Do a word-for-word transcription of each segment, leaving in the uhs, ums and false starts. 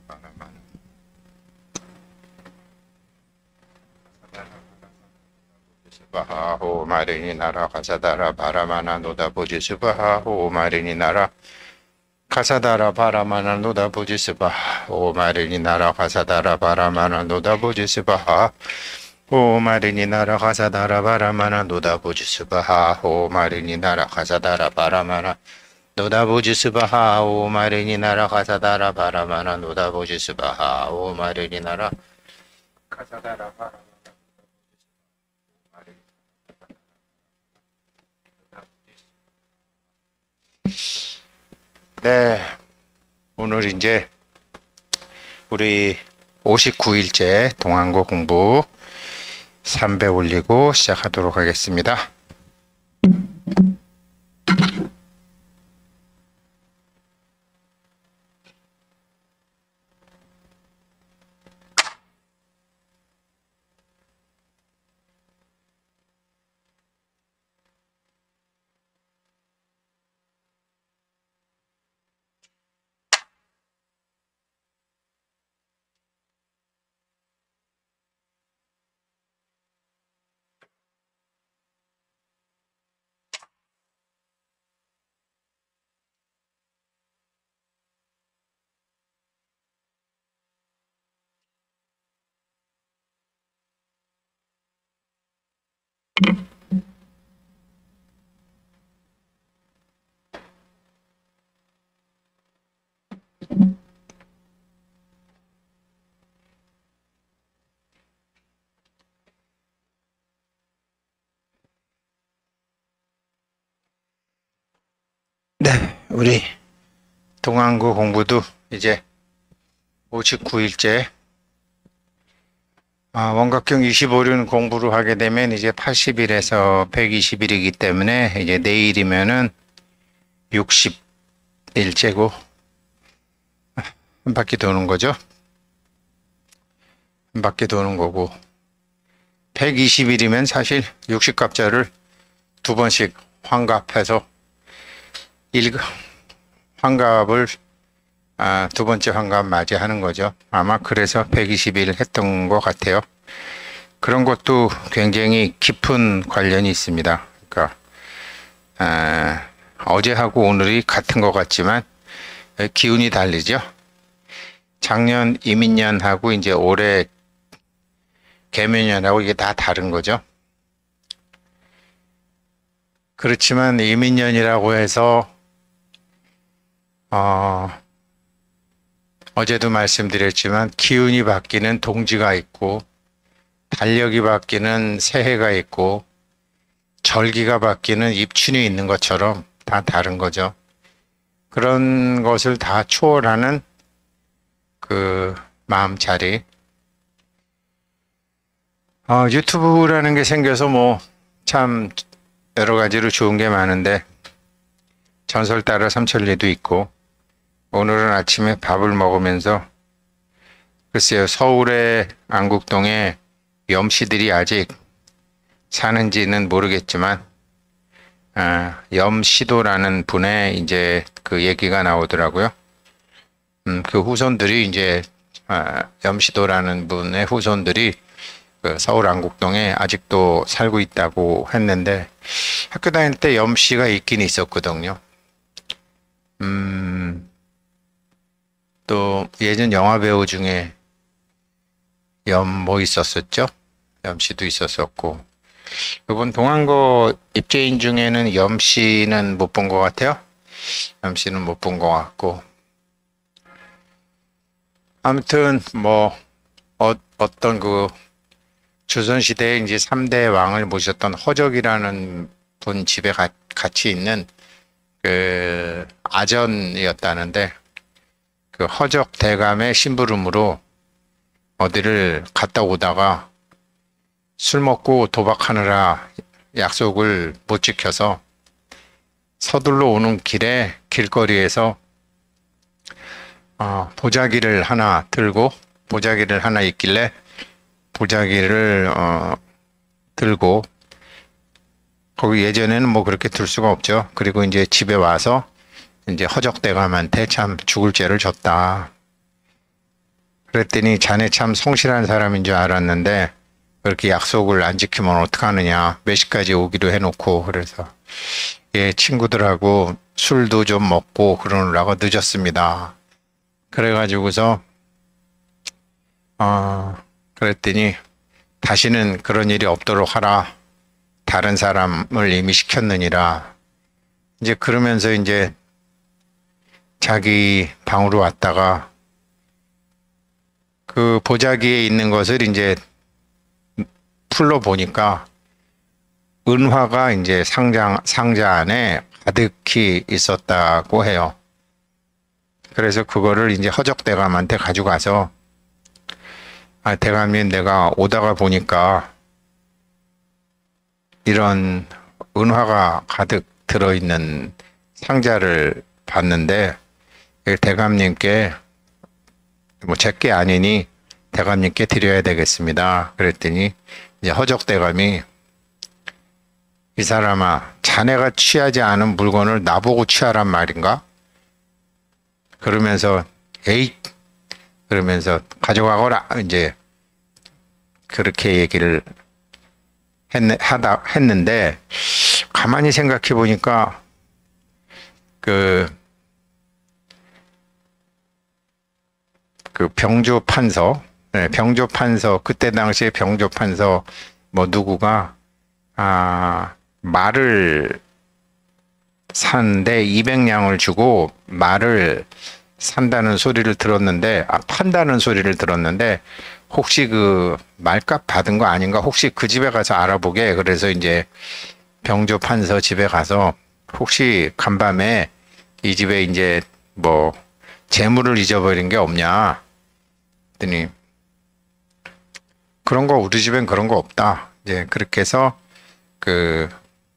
스바하호 마리니 나라 가사다라 바라마나 노다 보지 스바하호 마리니 나라 가사다라 바라마나 노다 보지 스바하호 마리니 나라 가사다라 바라마나 노다 보지 스바하호 마리니 나라 가사다라 바라마나 노다 보지 스바하호 마리니 나라 가사다라 바라마나 노다 보지 스바하호 마리니 나라 가사다라 바라마나 노다 보지 스바하호 마리니 나라 가사다라 바라마나 네, 오늘 이제 우리 오십구 일째 동안고 공부 삼 배 올리고 시작하도록 하겠습니다. 네, 우리 동안고 공부도 이제 오십구 일째 아, 원각형 이십오 륜 공부를 하게 되면 이제 팔십 일에서 백이십 일이기 때문에 이제 내일이면은 육십 일째고 한 바퀴 도는 거죠. 한 바퀴 도는 거고 백이십 일이면 사실 육십 갑자를 두 번씩 환갑해서 일 환갑을 아, 두 번째 환갑 맞이하는 거죠. 아마 그래서 백이십 일 했던 것 같아요. 그런 것도 굉장히 깊은 관련이 있습니다. 그러니까 아, 어제하고 오늘이 같은 것 같지만 기운이 다르죠. 작년 이민년하고 이제 올해 개묘년하고 이게 다 다른 거죠. 그렇지만 이민년이라고 해서 어, 어제도 말씀드렸지만 기운이 바뀌는 동지가 있고 달력이 바뀌는 새해가 있고 절기가 바뀌는 입춘이 있는 것처럼 다 다른 거죠. 그런 것을 다 초월하는 그 마음자리. 어, 유튜브라는 게 생겨서 뭐 참 여러 가지로 좋은 게 많은데 전설 따라 삼천리도 있고 오늘은 아침에 밥을 먹으면서 글쎄요, 서울의 안국동에 염씨들이 아직 사는지는 모르겠지만 아, 염시도라는 분의 이제 그 얘기가 나오더라고요. 음, 그 후손들이 이제 아, 염시도라는 분의 후손들이 그 서울 안국동에 아직도 살고 있다고 했는데 학교 다닐 때 염씨가 있긴 있었거든요. 음, 또 예전 영화 배우 중에 염 뭐 있었었죠? 염씨도 있었었고 이번 동안고 입재인 중에는 염씨는 못 본 것 같아요. 염씨는 못 본 것 같고 아무튼 뭐 어, 어떤 그 조선시대에 이제 삼 대 왕을 모셨던 허적이라는 분 집에 가, 같이 있는 그 아전이었다는데 그 허적 대감의 심부름으로 어디를 갔다 오다가 술 먹고 도박하느라 약속을 못 지켜서 서둘러 오는 길에 길거리에서 어, 보자기를 하나 들고 보자기를 하나 있길래 보자기를 어, 들고 거기 예전에는 뭐 그렇게 들 수가 없죠. 그리고 이제 집에 와서 이제 허적대감한테 참 죽을 죄를 졌다. 그랬더니 자네 참 성실한 사람인 줄 알았는데 그렇게 약속을 안 지키면 어떡하느냐. 몇 시까지 오기로 해놓고. 그래서 예, 친구들하고 술도 좀 먹고 그러느라고 늦었습니다. 그래가지고서 어, 그랬더니 다시는 그런 일이 없도록 하라. 다른 사람을 이미 시켰느니라. 이제 그러면서 이제 자기 방으로 왔다가 그 보자기에 있는 것을 이제 풀러 보니까 은화가 이제 상자, 상자 안에 가득히 있었다고 해요. 그래서 그거를 이제 허적대감한테 가져가서 아, 대감님, 내가 오다가 보니까 이런 은화가 가득 들어있는 상자를 봤는데 대감님께 뭐 제게 아니니 대감님께 드려야 되겠습니다. 그랬더니 이제 허적대감이 이 사람아, 자네가 취하지 않은 물건을 나보고 취하란 말인가? 그러면서 에이, 그러면서 가져가거라. 이제 그렇게 얘기를 했네, 하다 했는데 가만히 생각해 보니까 그, 그 병조 판서, 네, 병조 판서 그때 당시에 병조 판서 뭐 누구가 아 말을 사는데 이백 냥을 주고 말을 산다는 소리를 들었는데, 아, 판다는 소리를 들었는데, 혹시 그 말값 받은 거 아닌가? 혹시 그 집에 가서 알아보게. 그래서 이제 병조 판서 집에 가서 혹시 간밤에 이 집에 이제 뭐 재물을 잊어버린 게 없냐? 했더니 그런 거 우리 집엔 그런 거 없다. 이제 그렇게 해서 그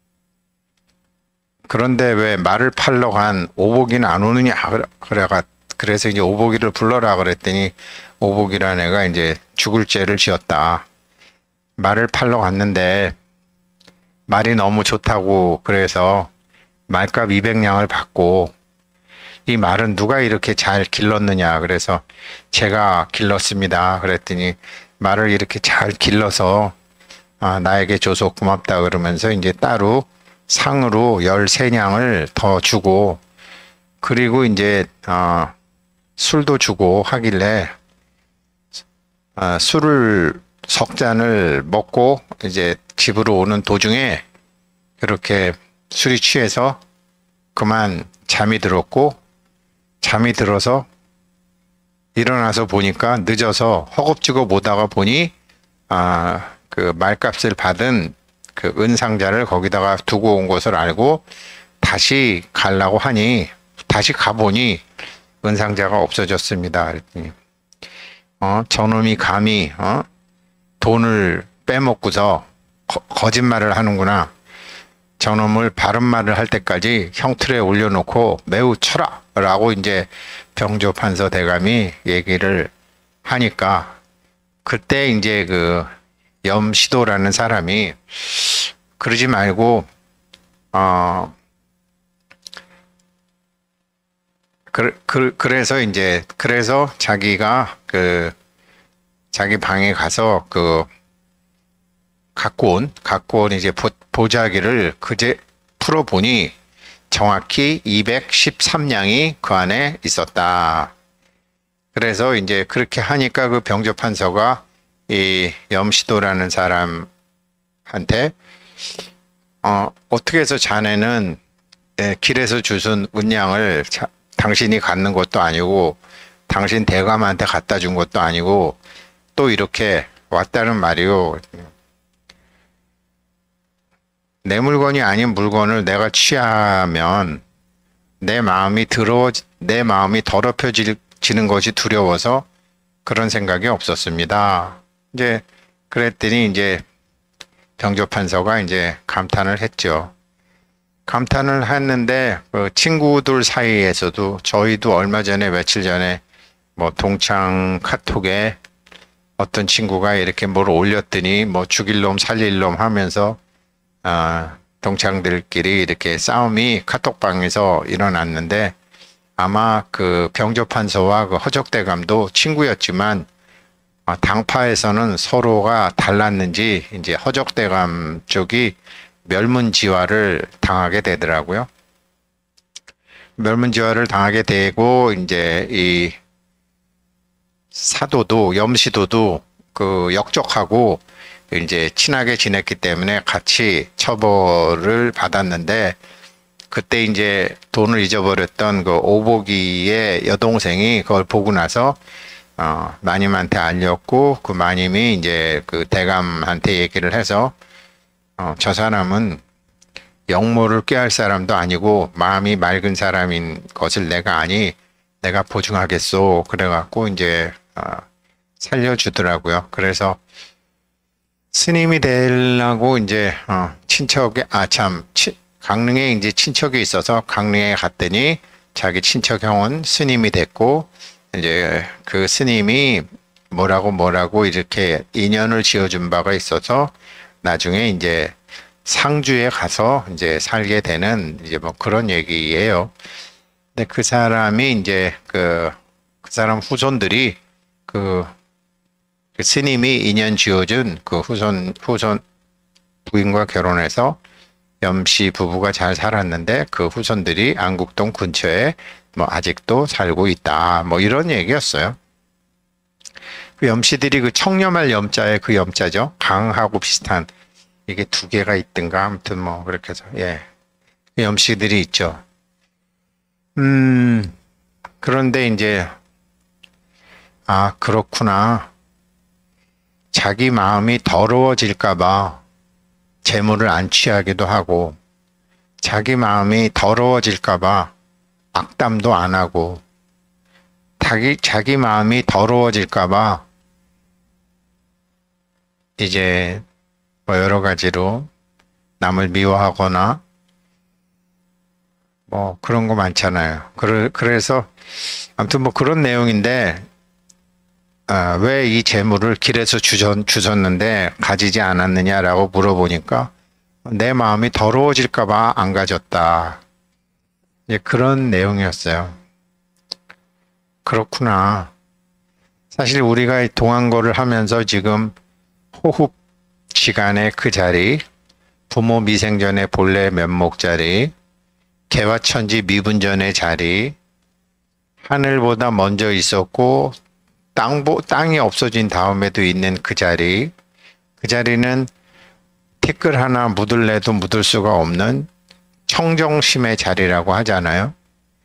그런데 왜 말을 팔러 간 오복이는 안 오느냐? 그래가 그래서 이제 오복이를 불러라 그랬더니 오복이라는 애가 이제 죽을 죄를 지었다. 말을 팔러 갔는데 말이 너무 좋다고 그래서 말값 이백 냥을 받고 이 말은 누가 이렇게 잘 길렀느냐. 그래서 제가 길렀습니다. 그랬더니 말을 이렇게 잘 길러서 아, 나에게 줘서 고맙다 그러면서 이제 따로 상으로 열세 냥을 더 주고 그리고 이제 어, 술도 주고 하길래 어, 술을 석 잔을 먹고 이제 집으로 오는 도중에 그렇게 술이 취해서 그만 잠이 들었고 잠이 들어서 일어나서 보니까 늦어서 허겁지겁 오다가 보니 아, 그 말값을 받은 그 은상자를 거기다가 두고 온 것을 알고 다시 가려고 하니 다시 가보니 은상자가 없어졌습니다. 그랬더니 어, 저놈이 감히 어? 돈을 빼먹고서 거, 거짓말을 하는구나. 저놈을 바른 말을 할 때까지 형틀에 올려놓고 매우 쳐라 라고 이제 병조 판서 대감이 얘기를 하니까 그때 이제 그 염시도라는 사람이 그러지 말고 어 그, 그, 그래서 이제 그래서 자기가 그 자기 방에 가서 그 갖고 온 갖고 온 이제 보, 보자기를 그제 풀어보니 정확히 이백십삼 냥이 그 안에 있었다. 그래서 이제 그렇게 하니까 그 병조 판서가 이 염시도라는 사람한테 어, 어떻게 해서 자네는 예, 길에서 주순 은양을 자, 당신이 갖는 것도 아니고 당신 대감한테 갖다 준 것도 아니고 또 이렇게 왔다는 말이요. 내 물건이 아닌 물건을 내가 취하면 내 마음이 더러워, 내 마음이 더럽혀지는 것이 두려워서 그런 생각이 없었습니다. 이제 그랬더니 이제 병조 판서가 이제 감탄을 했죠. 감탄을 했는데 그 친구들 사이에서도 저희도 얼마 전에 며칠 전에 뭐 동창 카톡에 어떤 친구가 이렇게 뭘 올렸더니 뭐 죽일 놈 살릴 놈 하면서 아, 동창들끼리 이렇게 싸움이 카톡방에서 일어났는데 아마 그 병조판서와 그 허적대감도 친구였지만 어, 당파에서는 서로가 달랐는지 이제 허적대감 쪽이 멸문지화를 당하게 되더라고요. 멸문지화를 당하게 되고 이제 이 사도도 염시도도 그 역적하고 이제 친하게 지냈기 때문에 같이 처벌을 받았는데 그때 이제 돈을 잊어버렸던 그 오복이의 여동생이 그걸 보고 나서 어, 마님한테 알렸고 그 마님이 이제 그 대감한테 얘기를 해서 어, 저 사람은 영모를 꾀할 사람도 아니고 마음이 맑은 사람인 것을 내가 아니 내가 보증하겠소. 그래갖고 이제 어, 살려주더라고요. 그래서 스님이 되려고 이제 어, 친척에 아참 강릉에 이제 친척이 있어서 강릉에 갔더니 자기 친척 형은 스님이 됐고 이제 그 스님이 뭐라고 뭐라고 이렇게 인연을 지어준 바가 있어서 나중에 이제 상주에 가서 이제 살게 되는 이제 뭐 그런 얘기예요. 근데 그 사람이 이제 그, 그 사람 후손들이 그, 그 스님이 인연 지어준 그 후손, 후손 부인과 결혼해서 염씨 부부가 잘 살았는데 그 후손들이 안국동 근처에 뭐 아직도 살고 있다. 뭐 이런 얘기였어요. 그 염씨들이 그 청렴할 염자에 그 염자죠. 강하고 비슷한 이게 두 개가 있든가 아무튼 뭐 그렇게 해서 예. 그 염씨들이 있죠. 음, 그런데 이제 아, 그렇구나. 자기 마음이 더러워질까봐 재물을 안 취하기도 하고 자기 마음이 더러워질까봐 악담도 안 하고 자기, 자기 마음이 더러워질까봐 이제 뭐 여러 가지로 남을 미워하거나 뭐 그런 거 많잖아요. 그래, 그래서 아무튼 뭐 그런 내용인데 아, 왜 이 재물을 길에서 주셨, 주셨는데 가지지 않았느냐라고 물어보니까 내 마음이 더러워질까봐 안 가졌다. 이제 그런 내용이었어요. 그렇구나. 사실 우리가 동안거를 하면서 지금 호흡 시간의 그 자리, 부모 미생전의 본래 면목 자리, 개화천지 미분전의 자리, 하늘보다 먼저 있었고 땅, 땅이 없어진 다음에도 있는 그 자리, 그 자리는 티끌 하나 묻을래도 묻을 수가 없는 청정심의 자리라고 하잖아요.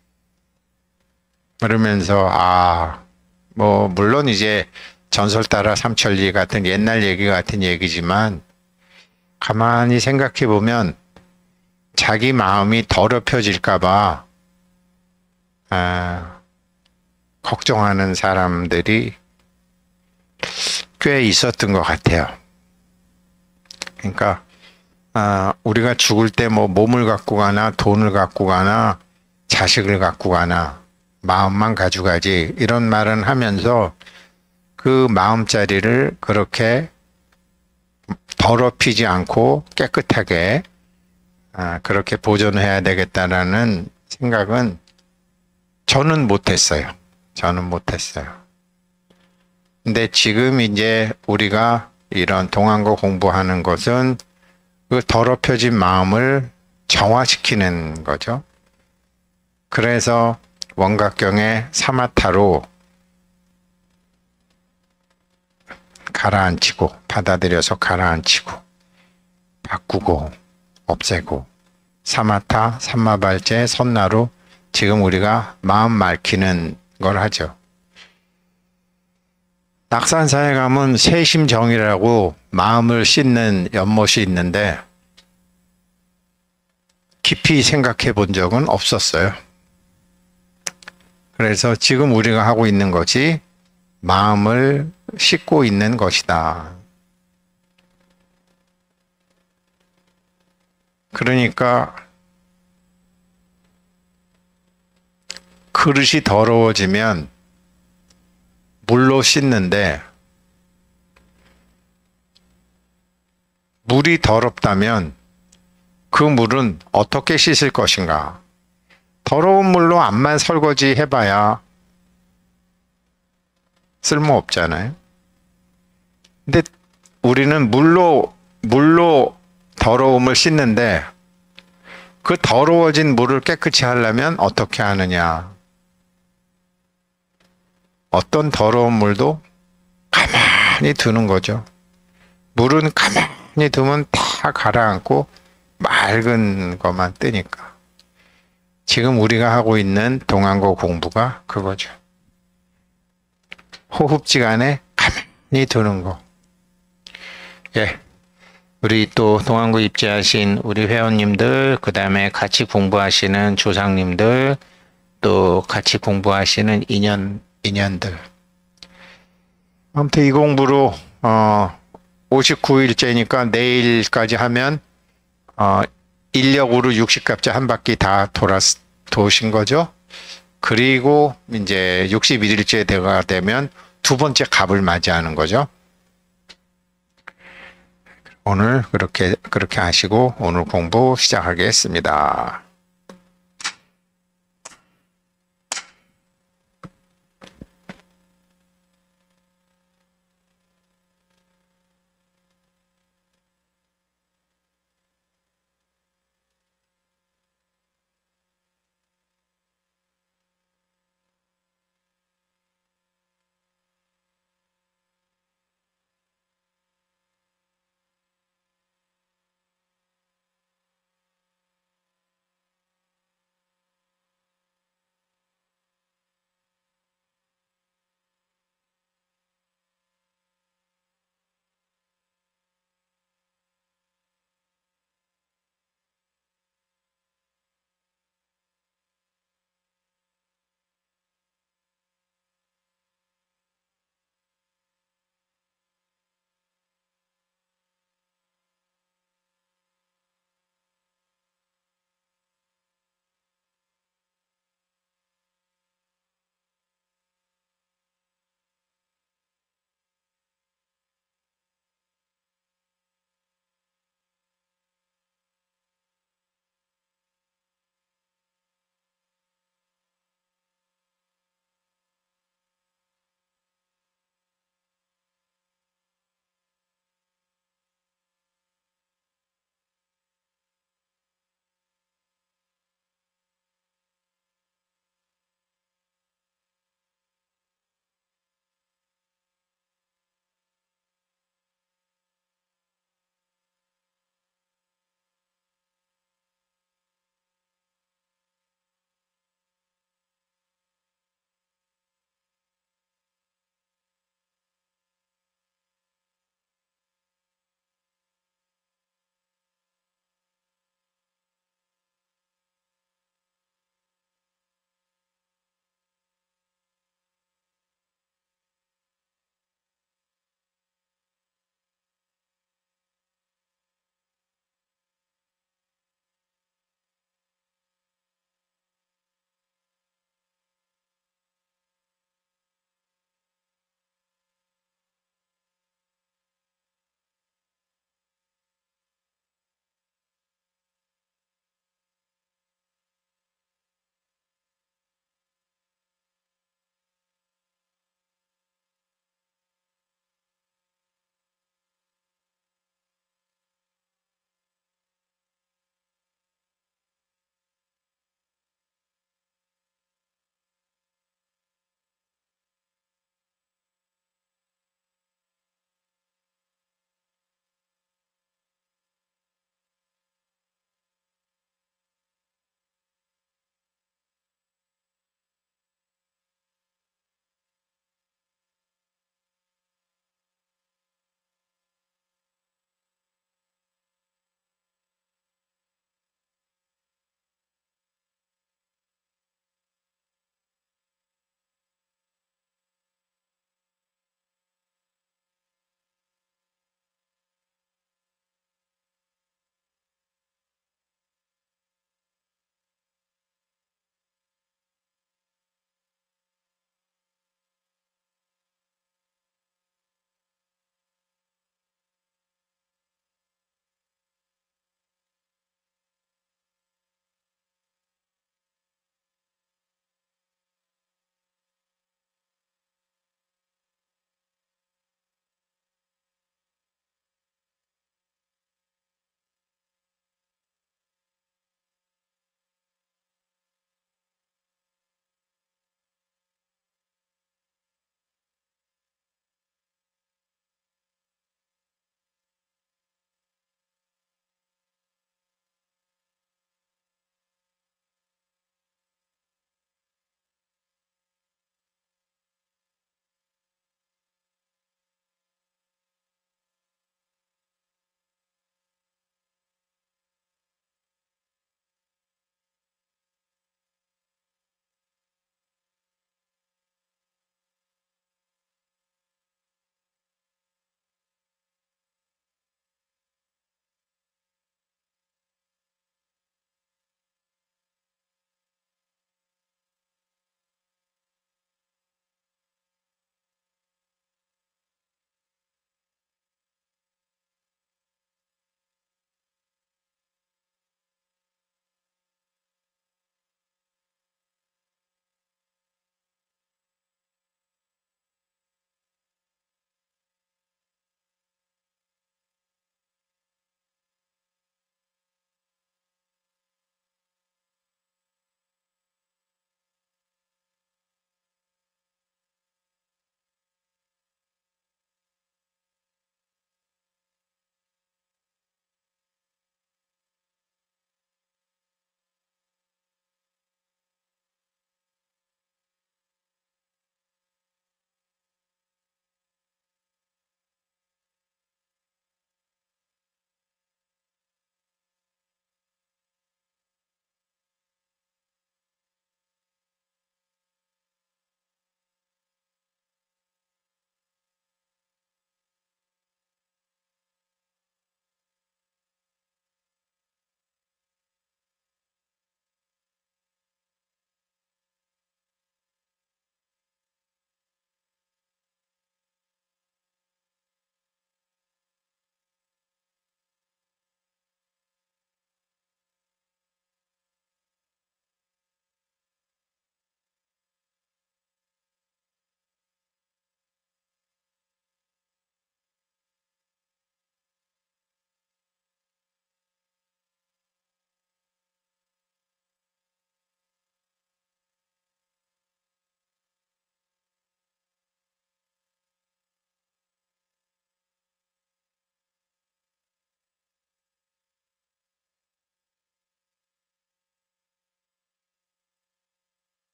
그러면서 아, 뭐 물론 이제 전설 따라 삼천리 같은 옛날 얘기 같은 얘기지만 가만히 생각해 보면 자기 마음이 더럽혀질까 봐 아, 걱정하는 사람들이 꽤 있었던 것 같아요. 그러니까 아, 우리가 죽을 때 뭐 몸을 갖고 가나 돈을 갖고 가나 자식을 갖고 가나 마음만 가져가지 이런 말은 하면서 그 마음자리를 그렇게 더럽히지 않고 깨끗하게 아, 그렇게 보존해야 되겠다라는 생각은 저는 못했어요. 저는 못했어요. 근데 지금 이제 우리가 이런 동안거 공부하는 것은 그 더럽혀진 마음을 정화시키는 거죠. 그래서 원각경의 사마타로 가라앉히고 받아들여서 가라앉히고 바꾸고 없애고 사마타, 삼마발제, 선나로 지금 우리가 마음 맑히는 걸 하죠. 낙산사에 가면 세심정이라고 마음을 씻는 연못이 있는데 깊이 생각해 본 적은 없었어요. 그래서 지금 우리가 하고 있는 것이 마음을 씻고 있는 것이다. 그러니까 그릇이 더러워지면 물로 씻는데 물이 더럽다면 그 물은 어떻게 씻을 것인가? 더러운 물로 암만 설거지 해봐야 쓸모 없잖아요. 근데 우리는 물로, 물로 더러움을 씻는데 그 더러워진 물을 깨끗이 하려면 어떻게 하느냐. 어떤 더러운 물도 가만히 두는 거죠. 물은 가만히 두면 다 가라앉고 맑은 것만 뜨니까. 지금 우리가 하고 있는 동안고 공부가 그거죠. 호흡지간에 가만히 두는 거. 예. 우리 또 동안고 입지하신 우리 회원님들, 그 다음에 같이 공부하시는 조상님들, 또 같이 공부하시는 인연, 인연들. 아무튼 이 공부로, 어, 오십구 일째니까 내일까지 하면, 어, 인력으로 육십 갑자 한 바퀴 다 돌았, 도신 거죠. 그리고 이제 육십일 일째 대가 되면 두 번째 갑을 맞이하는 거죠. 오늘 그렇게, 그렇게 하시고 오늘 공부 시작하겠습니다.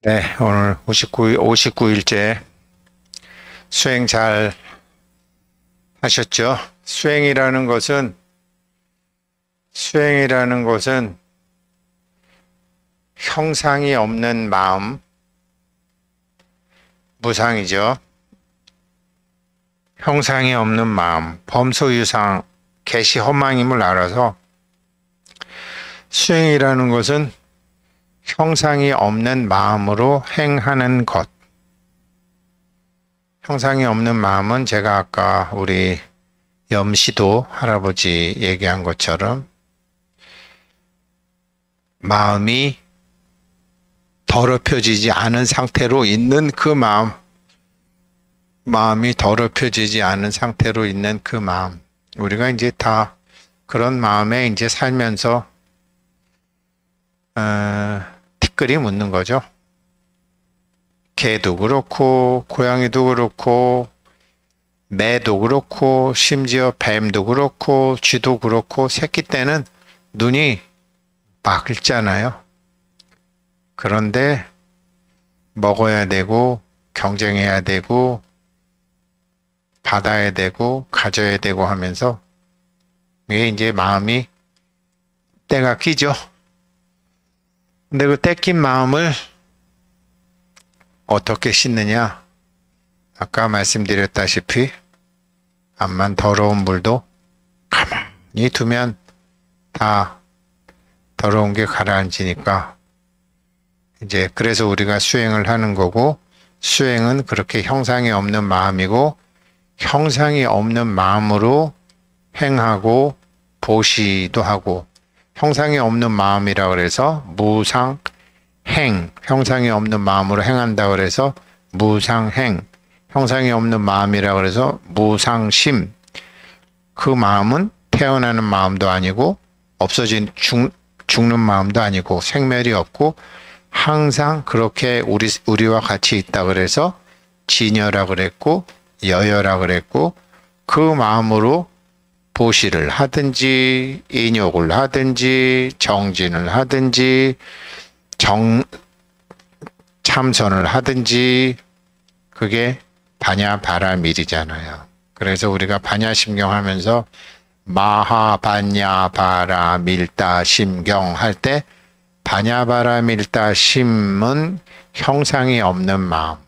네, 오늘 오십구 일, 오십구 일째 수행 잘 하셨죠? 수행이라는 것은, 수행이라는 것은 형상이 없는 마음, 무상이죠. 형상이 없는 마음, 범소유상, 개시 허망임을 알아서 수행이라는 것은 형상이 없는 마음으로 행하는 것. 형상이 없는 마음은 제가 아까 우리 염시도 할아버지 얘기한 것처럼 마음이 더럽혀지지 않은 상태로 있는 그 마음, 마음이 더럽혀지지 않은 상태로 있는 그 마음. 우리가 이제 다 그런 마음에 이제 살면서 어, 티끌이 묻는 거죠. 개도 그렇고 고양이도 그렇고 매도 그렇고 심지어 뱀도 그렇고 쥐도 그렇고 새끼 때는 눈이 맑잖아요. 그런데 먹어야 되고 경쟁해야 되고 받아야 되고 가져야 되고 하면서 이게 이제 마음이 때가 끼죠. 근데 그 떼낀 마음을 어떻게 씻느냐? 아까 말씀드렸다시피 암만 더러운 물도 가만히 두면 다 더러운 게 가라앉으니까 이제 그래서 우리가 수행을 하는 거고, 수행은 그렇게 형상이 없는 마음이고 형상이 없는 마음으로 행하고 보시도 하고, 형상이 없는 마음이라 그래서 무상행, 형상이 없는 마음으로 행한다 그래서 무상행, 형상이 없는 마음이라 그래서 무상심. 그 마음은 태어나는 마음도 아니고 없어진 죽, 죽는 마음도 아니고 생멸이 없고 항상 그렇게 우리, 우리와 같이 있다 그래서 진여라 그랬고 여여라 그랬고, 그 마음으로 보시를 하든지 인욕을 하든지 정진을 하든지 정 참선을 하든지 그게 반야바라밀이잖아요. 그래서 우리가 반야심경 하면서 마하반야바라밀다심경 할 때 반야바라밀다심은 형상이 없는 마음,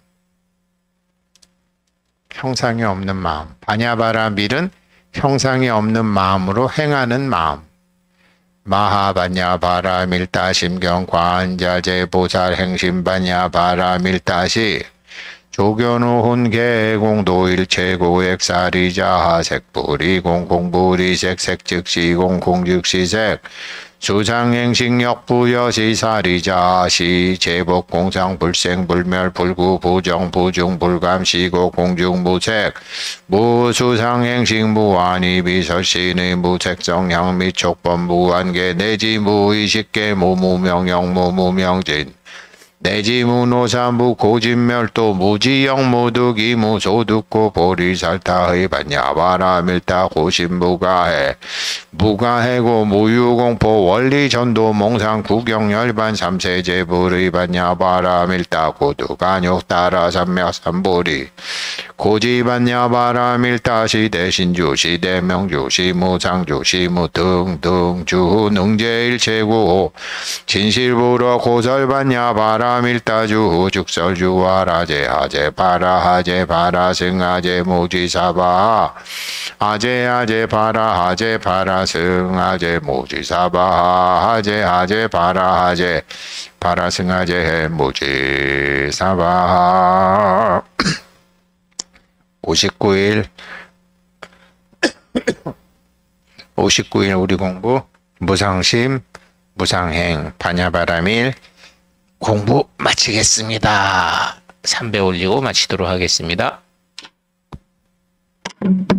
형상이 없는 마음. 반야바라밀은 형상이 없는 마음으로 행하는 마음. 마하반야바라밀다심경 관자재보살 행심반야바라밀다시 조견우훈 개공도일체고액사리자하 색불이 공공불이색 색즉시 공공즉시색 수상행식역부여시사리자시 제복공상불생불멸불구부정부중불감시고 공중무색 무수상행식 무한이비설신의 무색성향 미촉범 무한계 내지 무의식계 무무명영 무무명진 내지 무노사 무고진멸도 무지영 무득이 무소득고 보리살타의 반야바라밀다 고심무가해 무가해고 무유공포 원리전도 몽상 구경열반 삼세제불의 반야바라밀다 고두간욕 따라 삼맥삼보리 고지반야바라밀다시 대신주시 대명주시 무상주시 무등등주 능제일체구 진실부러 고설반야바라 밀다주 죽설주와 라제 하제 바라 하제 바라 승하제 모지사바 하제 하제 바라 하제 바라 승하제 모지사바 하제 하제 바라 하제 바라 승하제 모지사바. 오십구 일 오십구 일 우리 공부 무상심 무상행 반야바라밀 공부 마치겠습니다. 삼배 올리고 마치도록 하겠습니다.